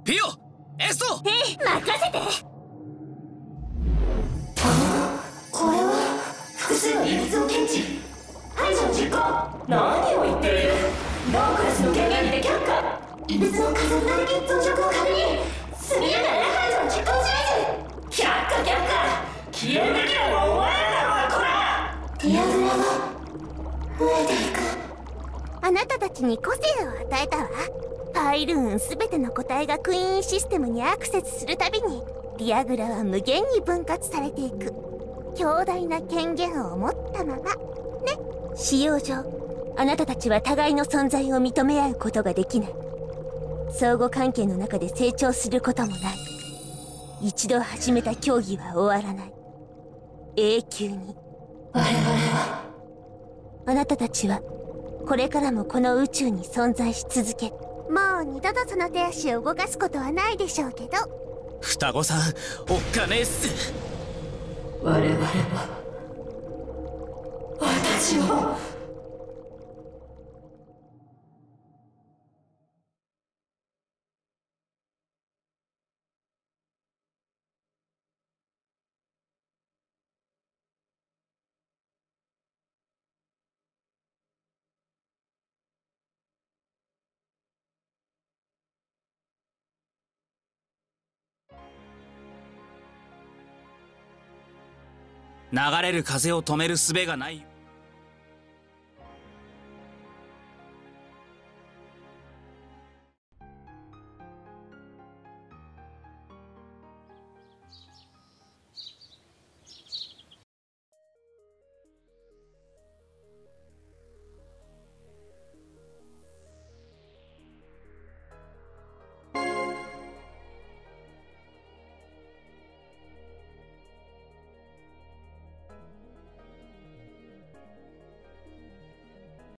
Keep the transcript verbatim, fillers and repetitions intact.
ピオ、エスト。 えい、任せて。 これは複数の異物を検知。排除実行。何を言っている。同クラスの権限にて却下。異物の加速度的増殖を確認。速やかな排除の実行示。却下却下。消えるべきなのはお前らだろうがこら。ディアグラが増えていく。 あなたたちに個性を与えたわ。パイルーンすべての個体がクイーンシステムにアクセスするたびにディアグラは無限に分割されていく。強大な権限を持ったままね。使用上あなたたちは互いの存在を認め合うことができない。相互関係の中で成長することもない。一度始めた競技は終わらない。永久に。 我々はあなたたちはこれからもこの宇宙に存在し続ける。もう二度とその手足を動かすことはないでしょうけど。 双子さん、おっかねえっす。 我々は私を流れる風を止める術がない。